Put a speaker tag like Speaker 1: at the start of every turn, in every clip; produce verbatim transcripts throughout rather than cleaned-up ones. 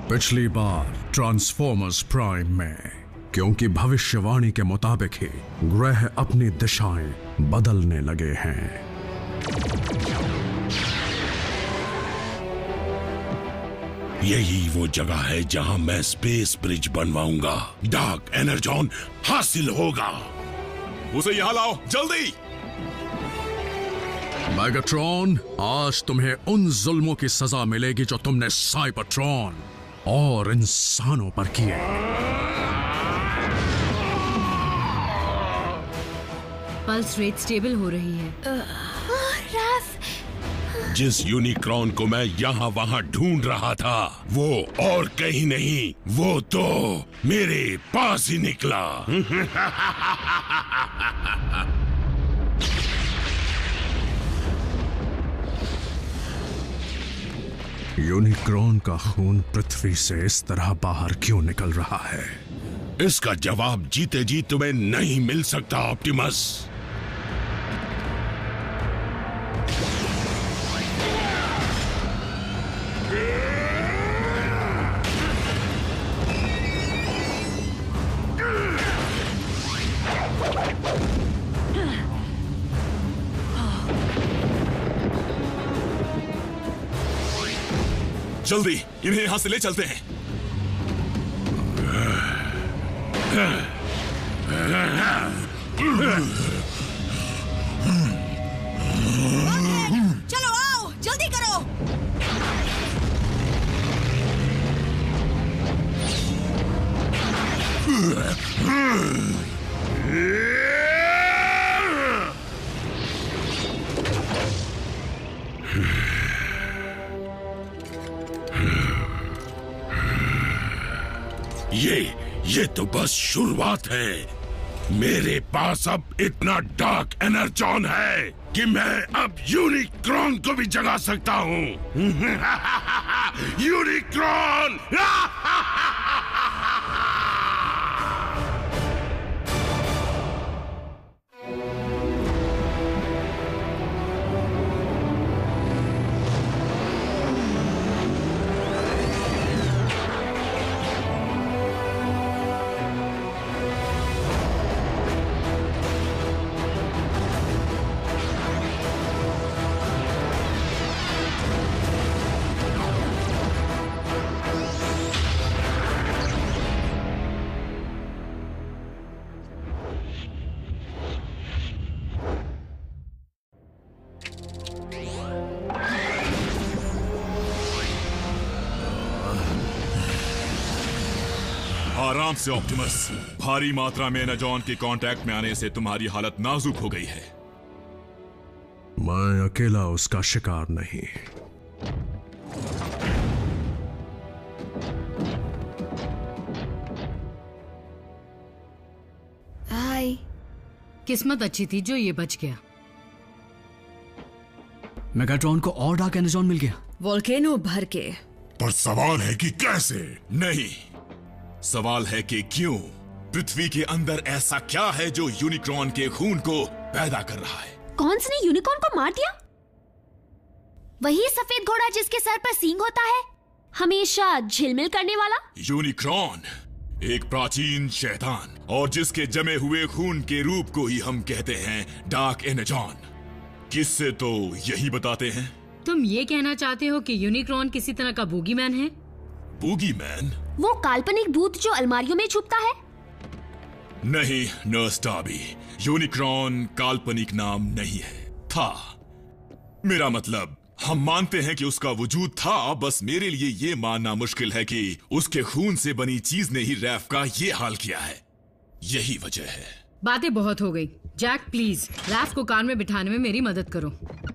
Speaker 1: पिछली बार transformers prime में, क्योंकि भविष्यवाणी के मुताबिक ही ग्रह अपनी दिशाएं बदलने लगे हैं।
Speaker 2: यही वो जगह है जहां मैं स्पेस ब्रिज बनवाऊंगा। डार्क एनर्जॉन हासिल होगा।
Speaker 3: उसे यहां लाओ जल्दी।
Speaker 1: मेगाट्रॉन, आज तुम्हें उन जुल्मों की सजा मिलेगी जो तुमने साइबरट्रॉन और इंसानों पर किए।
Speaker 4: पल्स रेट स्टेबल हो रही है।
Speaker 5: राफ,
Speaker 2: जिस यूनिक्रॉन को मैं यहाँ वहाँ ढूंढ रहा था, वो और कहीं नहीं, वो तो मेरे पास ही निकला।
Speaker 1: यूनिक्रॉन का खून पृथ्वी से इस तरह बाहर क्यों निकल रहा है?
Speaker 2: इसका जवाब जीते जी तुम्हें नहीं मिल सकता ऑप्टिमस।
Speaker 3: जल्दी इन्हें यहां से ले चलते हैं।
Speaker 5: चलो आओ, जल्दी करो।
Speaker 2: ये ये तो बस शुरुआत है। मेरे पास अब इतना डार्क एनर्जॉन है कि मैं अब यूनिक्रॉन को भी जगा सकता हूँ। यूनिक्रॉन!
Speaker 3: आराम से ऑप्टिमस। भारी मात्रा में एनर्जॉन के कांटेक्ट में आने से तुम्हारी हालत नाजुक हो गई है।
Speaker 1: मैं अकेला उसका शिकार नहीं।
Speaker 5: हाय।
Speaker 4: किस्मत अच्छी थी जो ये बच गया।
Speaker 6: मेगाट्रॉन को और डार्क एनर्जॉन मिल गया।
Speaker 5: वोल्केनो भर के।
Speaker 2: पर सवाल है कि कैसे?
Speaker 3: नहीं, सवाल है कि क्यों। पृथ्वी के अंदर ऐसा क्या है जो यूनिक्रॉन के खून को पैदा कर रहा है?
Speaker 5: कौन सी ने यूनिकॉर्न को मार दिया? वही सफेद घोड़ा जिसके सर पर सींग होता है, हमेशा झिलमिल करने वाला।
Speaker 3: यूनिक्रॉन एक प्राचीन शैतान, और जिसके जमे हुए खून के रूप को ही हम कहते हैं डार्क एनर्जॉन। किससे तो यही बताते हैं।
Speaker 4: तुम ये कहना चाहते हो कि यूनिक्रॉन किसी तरह का बूगीमैन है?
Speaker 3: बूगीमैन?
Speaker 5: वो काल्पनिक भूत जो अलमारियों में छुपता है?
Speaker 3: नहीं नर्स डार्बी, यूनिक्रॉन काल्पनिक नाम नहीं है, था। मेरा मतलब, हम मानते हैं कि उसका वजूद था, बस मेरे लिए ये मानना मुश्किल है कि उसके खून से बनी चीज ने ही रैफ का ये हाल किया है। यही वजह है।
Speaker 4: बातें बहुत हो गई। जैक प्लीज रैफ को कार में बिठाने में मेरी मदद करो।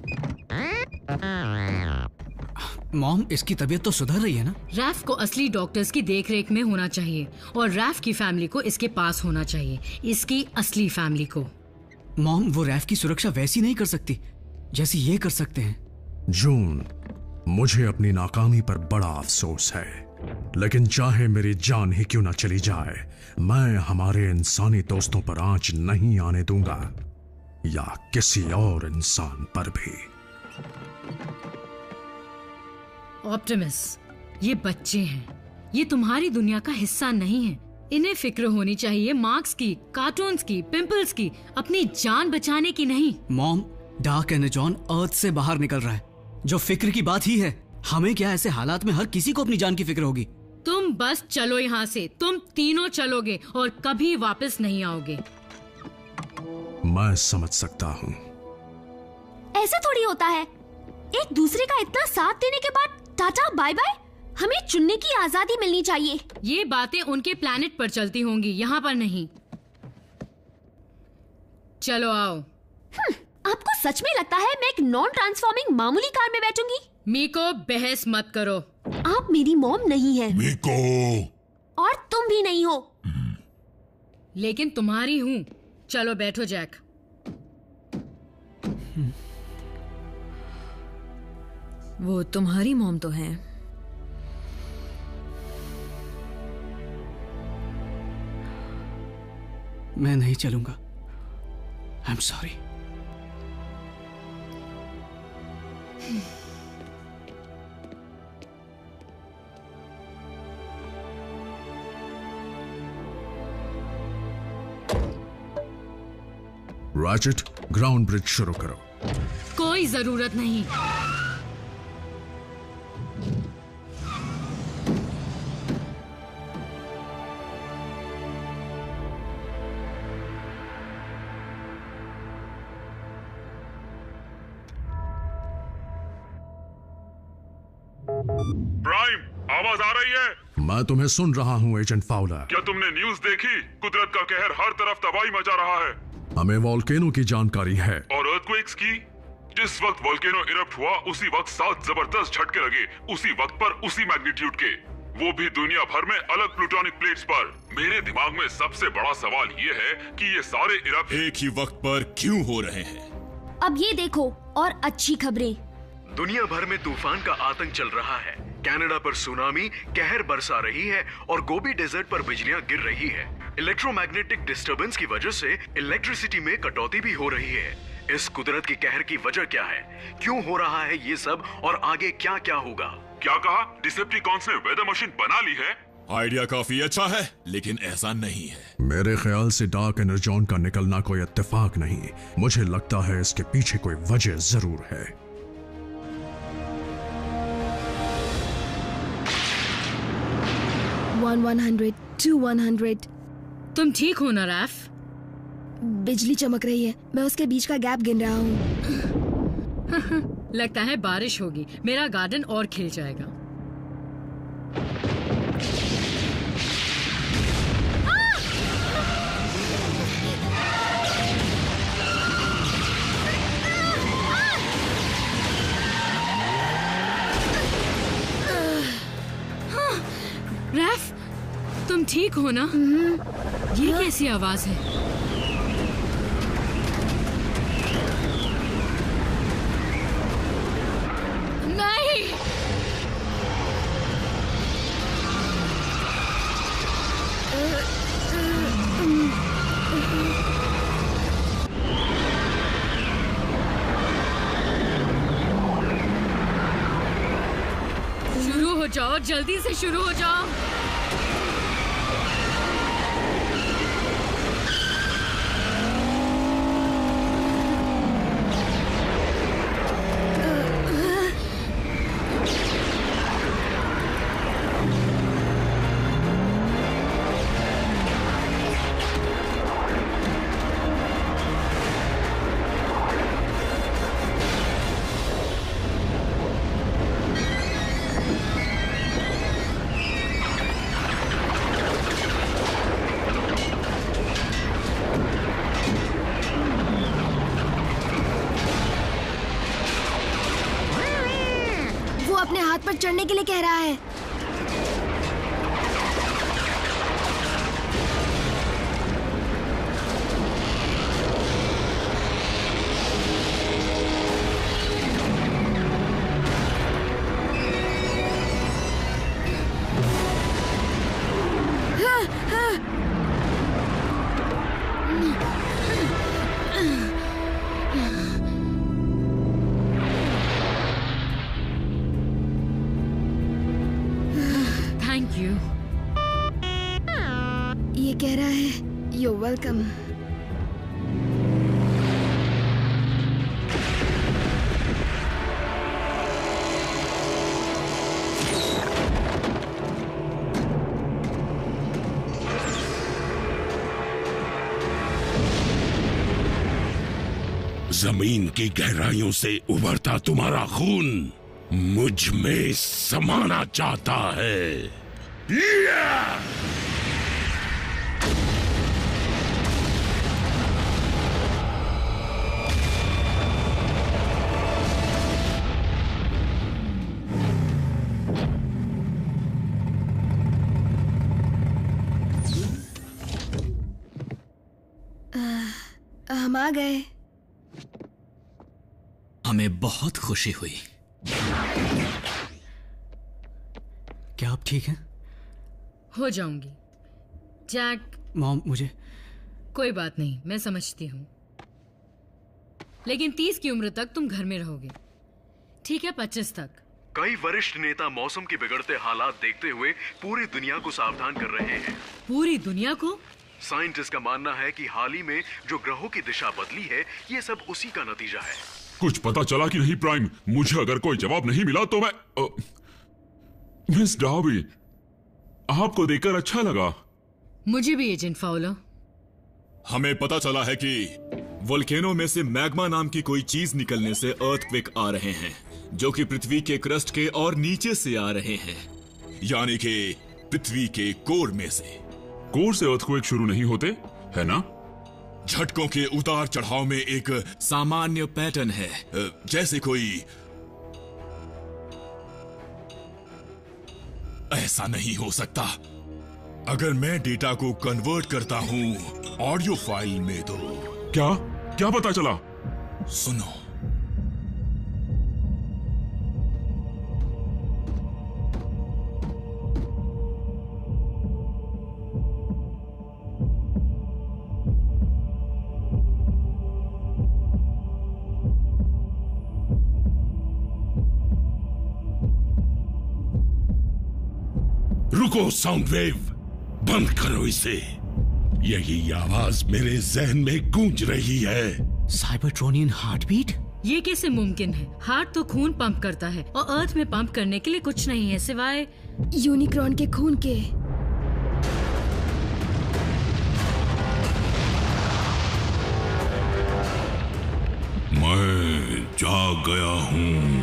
Speaker 6: मॉम, इसकी तबीयत तो सुधर रही है ना?
Speaker 4: रैफ को असली डॉक्टर्स की देखरेख में होना चाहिए और रैफ की फैमिली को इसके पास होना चाहिए, इसकी असली फैमिली को।
Speaker 6: मॉम, वो रैफ की सुरक्षा वैसी नहीं कर सकती जैसी ये कर सकते हैं।
Speaker 1: जून, मुझे अपनी नाकामी पर बड़ा अफसोस है, लेकिन चाहे मेरी जान ही क्यों ना चली जाए, मैं हमारे इंसानी दोस्तों पर आंच नहीं आने दूंगा, या किसी और इंसान पर भी।
Speaker 4: ऑप्टिमस, ये बच्चे हैं, ये तुम्हारी दुनिया का हिस्सा नहीं है। इन्हें फिक्र होनी चाहिए मार्क्स की, कार्टून्स की, पिंपल्स की, अपनी जान बचाने की नहीं।
Speaker 6: मॉम, डार्क एनर्जॉन अर्थ से बाहर निकल रहा है, जो फिक्र की बात ही है। हमें क्या, ऐसे हालात में हर किसी को अपनी जान की फिक्र होगी।
Speaker 4: तुम बस चलो यहाँ से, तुम तीनों चलोगे और कभी वापस नहीं आओगे।
Speaker 1: मैं समझ सकता हूँ।
Speaker 5: ऐसे थोड़ी होता है। एक दूसरे का इतना साथ देने के बाद टाटा बाय बाय। हमें चुनने की आजादी मिलनी चाहिए।
Speaker 4: ये बातें उनके प्लैनेट पर चलती होंगी, यहाँ पर नहीं। चलो आओ।
Speaker 5: आपको सच में लगता है मैं एक नॉन ट्रांसफॉर्मिंग मामूली कार में बैठूंगी?
Speaker 4: मीको, बहस मत करो।
Speaker 5: आप मेरी मॉम नहीं है।
Speaker 2: मीको।
Speaker 5: और तुम भी नहीं हो।
Speaker 4: लेकिन तुम्हारी हूँ। चलो बैठो जैक।
Speaker 7: वो तुम्हारी मॉम तो है।
Speaker 6: मैं नहीं चलूंगा। I am sorry.
Speaker 1: Ratchet, ground bridge शुरू करो।
Speaker 4: कोई जरूरत नहीं।
Speaker 2: प्राइम, आवाज आ रही है?
Speaker 1: मैं तुम्हें सुन रहा हूँ एजेंट फाउलर।
Speaker 2: क्या तुमने न्यूज देखी? कुदरत का कहर हर तरफ तबाही मचा रहा है।
Speaker 1: हमें वॉल्केनो की जानकारी है।
Speaker 2: और अर्थक्वेक्स की? जिस वक्त वॉल्केनो इरप्ट हुआ उसी वक्त सात जबरदस्त झटके लगे, उसी वक्त पर, उसी मैग्नीट्यूड के, वो भी दुनिया भर में अलग प्लूटोनिक प्लेट्स पर। मेरे दिमाग में सबसे बड़ा सवाल ये है कि ये सारे इरप्ट
Speaker 3: एक ही वक्त पर क्यों हो रहे हैं?
Speaker 5: अब ये देखो और अच्छी खबरें।
Speaker 8: दुनिया भर में तूफान का आतंक चल रहा है। कनाडा पर सुनामी कहर बरसा रही है और गोबी डेजर्ट पर बिजलियां गिर रही है। इलेक्ट्रोमैग्नेटिक डिस्टरबेंस की वजह से इलेक्ट्रिसिटी में कटौती भी हो रही है। इस कुदरत की कहर की वजह क्या है? क्यों हो रहा है ये सब और आगे क्या क्या होगा?
Speaker 2: क्या कहा? डिसेप्टिकॉन्स ने वेदर मशीन बना ली है?
Speaker 3: आइडिया काफी अच्छा है, लेकिन ऐसा नहीं है।
Speaker 1: मेरे ख्याल से डार्क एनर्जॉन का निकलना कोई इत्तेफाक नहीं। मुझे लगता है इसके पीछे कोई वजह जरूर है।
Speaker 9: One one hundred, two one hundred.
Speaker 4: तुम ठीक हो ना रैफ?
Speaker 9: बिजली चमक रही है, मैं उसके बीच का गैप गिन रहा हूँ।
Speaker 4: लगता है बारिश होगी, मेरा गार्डन और खिल जाएगा। रैफ, तुम ठीक हो ना? ये कैसी आवाज है? नहीं। शुरू हो जाओ, जल्दी से शुरू हो जाओ।
Speaker 9: अपने हाथ पर चढ़ने के लिए कह रहा है।
Speaker 4: Thank you.
Speaker 9: ये कह रहा है यू वेलकम।
Speaker 10: जमीन की गहराइयों से उभरता तुम्हारा खून मुझ में समाना चाहता है। या!
Speaker 9: हम आ गए।
Speaker 6: हमें बहुत खुशी हुई। क्या आप ठीक हैं?
Speaker 4: हो जाऊंगी। जैक।
Speaker 6: मॉम, मुझे
Speaker 4: कोई बात नहीं, मैं समझती हूँ, लेकिन तीस की उम्र तक तुम घर में रहोगे, ठीक है? पच्चीस तक।
Speaker 8: कई वरिष्ठ नेता मौसम के बिगड़ते हालात देखते हुए पूरी दुनिया को सावधान कर रहे हैं।
Speaker 4: पूरी दुनिया को?
Speaker 8: साइंटिस्ट का मानना है कि हाल ही में जो ग्रहों की दिशा बदली है, ये सब उसी का नतीजा है।
Speaker 2: कुछ पता चला कि नहीं प्राइम? मुझे अगर कोई जवाब नहीं मिला तो मैं आ, मिस डार्बी, आपको देखकर अच्छा लगा।
Speaker 4: मुझे भी, एजेंट फाउलर।
Speaker 3: हमें पता चला है कि वोल्केनो में से मैग्मा नाम की कोई चीज निकलने से अर्थक्वेक आ रहे हैं, जो कि पृथ्वी के क्रस्ट के और नीचे से आ रहे हैं, यानी कि पृथ्वी के कोर में से।
Speaker 2: कोर से अर्थक्वेक शुरू नहीं होते, है ना?
Speaker 3: झटकों के उतार चढ़ाव में एक सामान्य पैटर्न है, जैसे कोई ऐसा नहीं हो सकता। अगर मैं डेटा को कन्वर्ट करता हूं ऑडियो फाइल में तो
Speaker 2: क्या क्या पता चला?
Speaker 3: सुनो।
Speaker 10: रुको साउंड वेव, बंद करो इसे। यही आवाज मेरे जहन में गूंज रही है।
Speaker 6: Cybertronian heart beat?
Speaker 4: ये कैसे मुमकिन है? हार्ट तो खून पंप करता है और अर्थ में पंप करने के लिए कुछ नहीं है सिवाय
Speaker 9: यूनिक्रॉन के खून के।
Speaker 10: मैं जाग गया हूँ।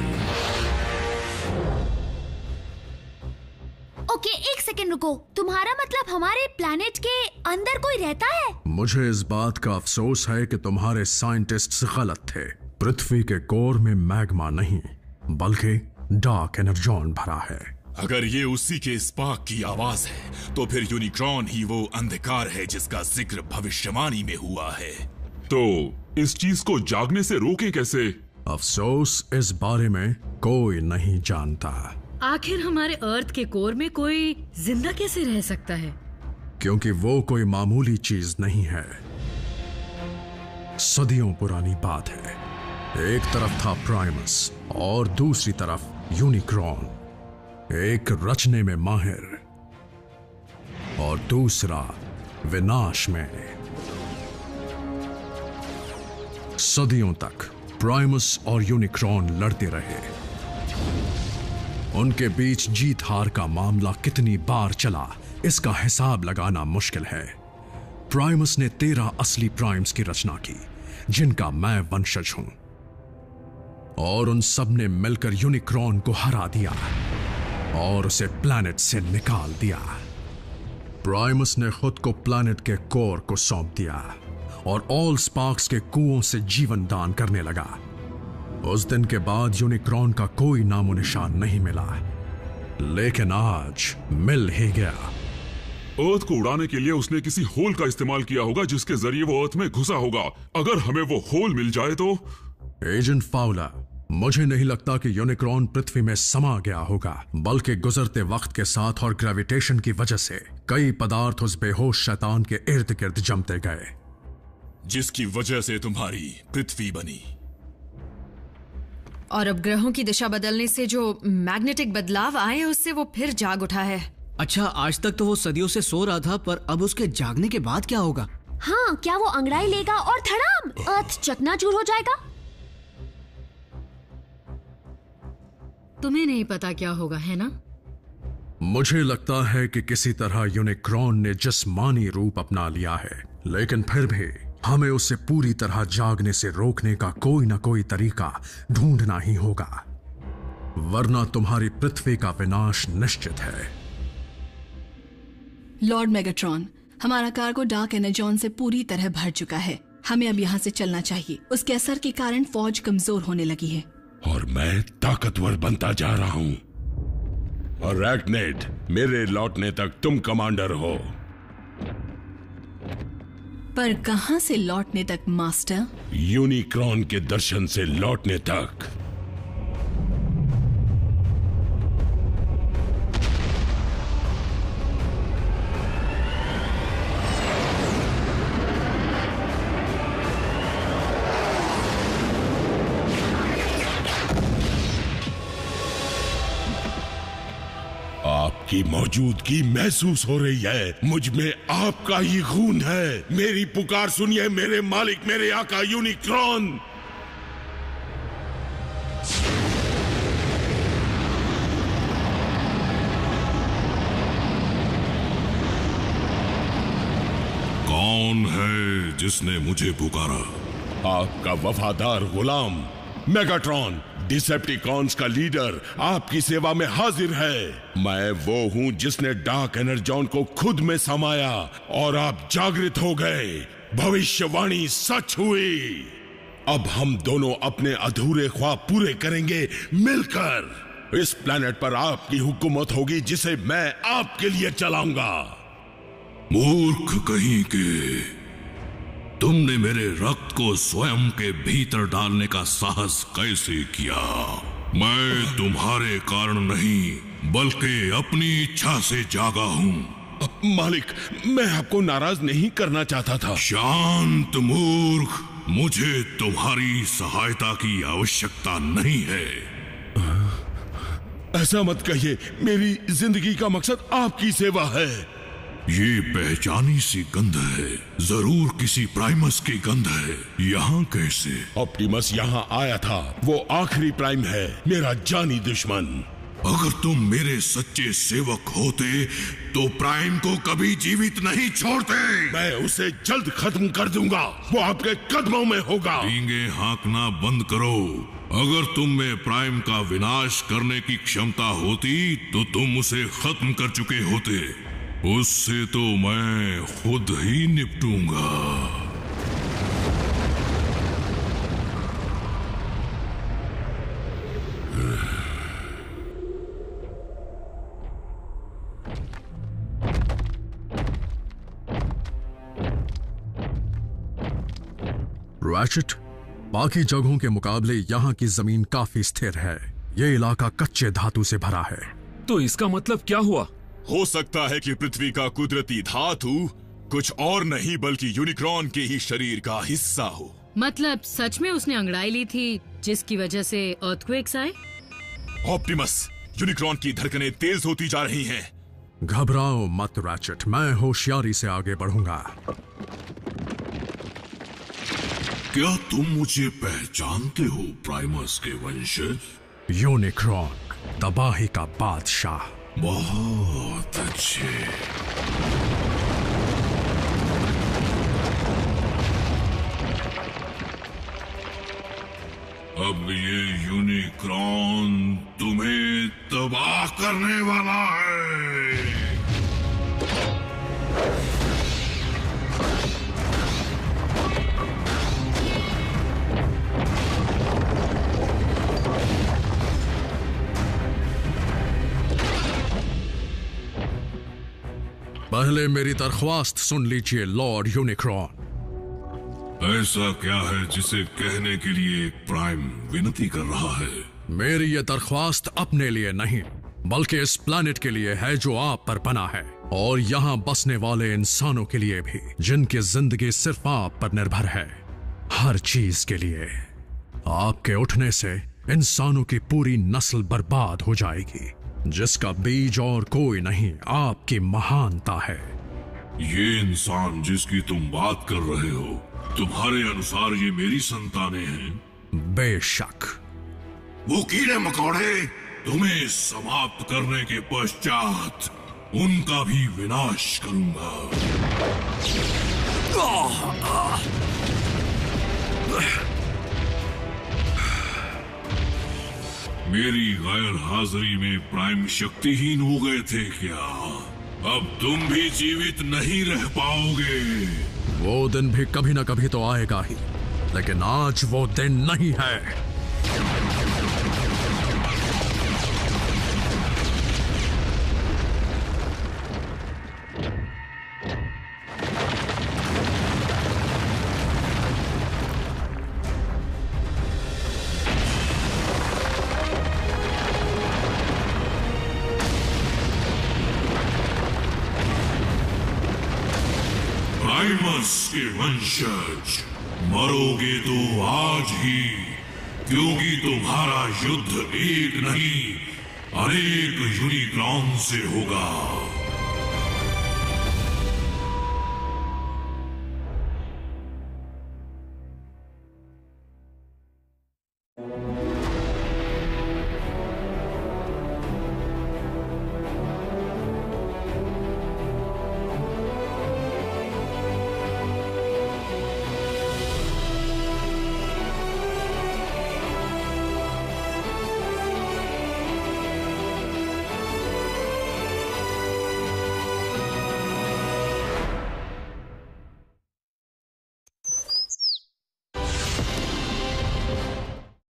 Speaker 5: ओके, एक सेकंड रुको। तुम्हारा मतलब हमारे प्लैनेट के अंदर कोई रहता है?
Speaker 1: मुझे इस बात का अफसोस है कि तुम्हारे साइंटिस्ट्स गलत थे। पृथ्वी के कोर में मैग्मा नहीं, बल्कि डार्क एनर्जॉन भरा है।
Speaker 3: अगर ये उसी के स्पार्क की आवाज है, तो फिर यूनिक्रॉन ही वो अंधकार है जिसका जिक्र भविष्यवाणी में हुआ है।
Speaker 2: तो इस चीज को जागने से रोके कैसे?
Speaker 1: अफसोस, इस बारे में कोई नहीं जानता।
Speaker 4: आखिर हमारे अर्थ के कोर में कोई जिंदा कैसे रह सकता है?
Speaker 1: क्योंकि वो कोई मामूली चीज नहीं है, सदियों पुरानी बात है। एक तरफ था प्राइमस और दूसरी तरफ यूनिक्रॉन, एक रचने में माहिर और दूसरा विनाश में। सदियों तक प्राइमस और यूनिक्रॉन लड़ते रहे। उनके बीच जीत हार का मामला कितनी बार चला, इसका हिसाब लगाना मुश्किल है। प्राइमस ने तेरह असली प्राइम्स की रचना की, जिनका मैं वंशज हूं, और उन सब ने मिलकर यूनिक्रॉन को हरा दिया और उसे प्लैनेट से निकाल दिया। प्राइमस ने खुद को प्लैनेट के कोर को सौंप दिया और ऑल स्पार्क्स के कुओं से जीवन दान करने लगा। उस दिन के बाद यूनिक्रॉन का कोई नामो निशान नहीं मिला, लेकिन आज मिल ही गया।
Speaker 2: अर्थ को उड़ाने के लिए उसने किसी होल का इस्तेमाल किया होगा, जिसके जरिए वो अर्थ में घुसा होगा। अगर हमें वो होल मिल जाए तो?
Speaker 1: एजेंट फाउलर, मुझे नहीं लगता कि यूनिक्रॉन पृथ्वी में समा गया होगा, बल्कि गुजरते वक्त के साथ और ग्रेविटेशन की वजह से कई पदार्थ उस बेहोश शैतान के इर्द गिर्द जमते गए,
Speaker 3: जिसकी वजह से तुम्हारी पृथ्वी बनी।
Speaker 7: और अब ग्रहों की दिशा बदलने से जो मैग्नेटिक बदलाव आए, उससे वो फिर जाग उठा है।
Speaker 6: अच्छा, आज तक तो वो सदियों से सो रहा था, पर अब उसके जागने के बाद क्या होगा?
Speaker 5: हाँ, क्या वो अंगड़ाई लेगा और धड़ाम अर्थ चकनाचूर हो जाएगा?
Speaker 4: तुम्हें नहीं पता क्या होगा, है ना?
Speaker 1: मुझे लगता है कि किसी तरह यूनिक्रॉन ने जिस्मानी रूप अपना लिया है, लेकिन फिर भी हमें उसे पूरी तरह जागने से रोकने का कोई ना कोई तरीका ढूंढना ही होगा, वरना तुम्हारी पृथ्वी का विनाश निश्चित है।
Speaker 11: लॉर्ड मेगाट्रॉन, हमारा कार्गो डार्क एनर्जॉन से पूरी तरह भर चुका है। हमें अब यहाँ से चलना चाहिए। उसके असर के कारण फौज कमजोर होने लगी है
Speaker 10: और मैं ताकतवर बनता जा रहा हूँ। और रैकनेड, मेरे लौटने तक तुम कमांडर हो।
Speaker 11: पर कहाँ से लौटने तक मास्टर?
Speaker 10: यूनिक्रॉन के दर्शन से लौटने तक। आपकी मौजूदगी महसूस हो रही है। मुझ में आपका ही खून है। मेरी पुकार सुनिए मेरे मालिक, मेरे आका यूनिक्रॉन। कौन है जिसने मुझे पुकारा? आपका वफादार गुलाम मेगाट्रॉन, डिसेप्टिकॉन्स का लीडर, आपकी सेवा में हाजिर है। मैं वो हूं जिसने डार्क एनर्जॉन को खुद में समाया और आप जागृत हो गए। भविष्यवाणी सच हुई। अब हम दोनों अपने अधूरे ख्वाब पूरे करेंगे मिलकर। इस प्लेनेट पर आपकी हुकूमत होगी जिसे मैं आपके लिए चलाऊंगा।
Speaker 12: मूर्ख कहीं के, तुमने मेरे रक्त को स्वयं के भीतर डालने का साहस कैसे किया? मैं तुम्हारे कारण नहीं बल्कि अपनी इच्छा से जागा हूँ।
Speaker 10: मालिक, मैं आपको नाराज नहीं करना चाहता था।
Speaker 12: शांत मूर्ख, मुझे तुम्हारी सहायता की आवश्यकता नहीं है।
Speaker 10: ऐसा मत कहिए, मेरी जिंदगी का मकसद आपकी सेवा है।
Speaker 12: ये पहचानी सी गंध है, जरूर किसी प्राइमस की गंध है। यहाँ कैसे?
Speaker 10: ऑप्टिमस यहाँ आया था। वो आखिरी प्राइम है, मेरा जानी दुश्मन।
Speaker 12: अगर तुम मेरे सच्चे सेवक होते तो प्राइम को कभी जीवित नहीं छोड़ते।
Speaker 10: मैं उसे जल्द खत्म कर दूंगा। वो आपके कदमों में होगा।
Speaker 12: डींगे हाँकना बंद करो। अगर तुम में प्राइम का विनाश करने की क्षमता होती तो तुम उसे खत्म कर चुके होते। उससे तो मैं खुद ही निपटूंगा।
Speaker 1: रैचेट, बाकी जगहों के मुकाबले यहाँ की जमीन काफी स्थिर है। ये इलाका कच्चे धातु से भरा है।
Speaker 3: तो इसका मतलब क्या हुआ?
Speaker 2: हो सकता है कि पृथ्वी का कुदरती धातु कुछ और नहीं बल्कि यूनिक्रॉन के ही शरीर का हिस्सा हो।
Speaker 4: मतलब सच में उसने अंगड़ाई ली थी जिसकी वजह से अर्थक्वेक्स आए?
Speaker 2: ऑप्टिमस, यूनिक्रॉन की धड़कनें तेज होती जा रही हैं।
Speaker 1: घबराओ मत रैचेट, मैं होशियारी से आगे बढ़ूंगा।
Speaker 12: क्या तुम मुझे पहचानते हो प्राइमस के वंशज?
Speaker 1: यूनिक्रॉन, तबाही का बादशाह।
Speaker 12: बहुत अच्छे। अब ये यूनिक्रॉन तुम्हें तबाह करने वाला है।
Speaker 1: पहले मेरी दरख्वास्त सुन लीजिए लॉर्ड यूनिक्रॉन।
Speaker 12: ऐसा क्या है जिसे कहने के लिए एक प्राइम विनती कर रहा है?
Speaker 1: मेरी ये दरख्वास्त अपने लिए नहीं बल्कि इस प्लैनेट के लिए है जो आप पर बना है, और यहाँ बसने वाले इंसानों के लिए भी जिनकी जिंदगी सिर्फ आप पर निर्भर है। हर चीज के लिए। आपके उठने से इंसानों की पूरी नस्ल बर्बाद हो जाएगी। जिसका बीज और कोई नहीं आपकी महानता है।
Speaker 12: ये इंसान जिसकी तुम बात कर रहे हो, तुम्हारे अनुसार ये मेरी संतानें हैं?
Speaker 1: बेशक।
Speaker 12: वो कीड़े मकोड़े तुम्हें समाप्त करने के पश्चात उनका भी विनाश करूंगा। मेरी गैर हाजिरी में प्राइम शक्तिहीन हो गए थे क्या? अब तुम भी जीवित नहीं रह पाओगे।
Speaker 1: वो दिन भी कभी ना कभी तो आएगा ही, लेकिन आज वो दिन नहीं है।
Speaker 12: प्राइमस के वंशज, मरोगे तो आज ही, क्योंकि तुम्हारा युद्ध एक नहीं अनेक यूनिक्रॉन से होगा।